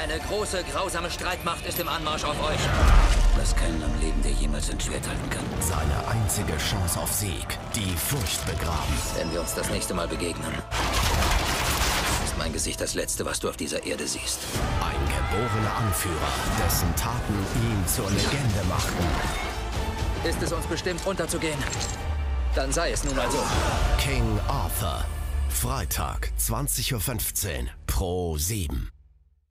Eine große, grausame Streitmacht ist im Anmarsch auf euch. Lass keinen am Leben, der jemals ein Schwert halten kann. Seine einzige Chance auf Sieg, die Furcht begraben. Wenn wir uns das nächste Mal begegnen, ist mein Gesicht das Letzte, was du auf dieser Erde siehst. Ein geborener Anführer, dessen Taten ihn zur Legende machten. Ist es uns bestimmt, unterzugehen? Dann sei es nun mal so. King Arthur. Freitag, 20:15 Uhr, Pro 7.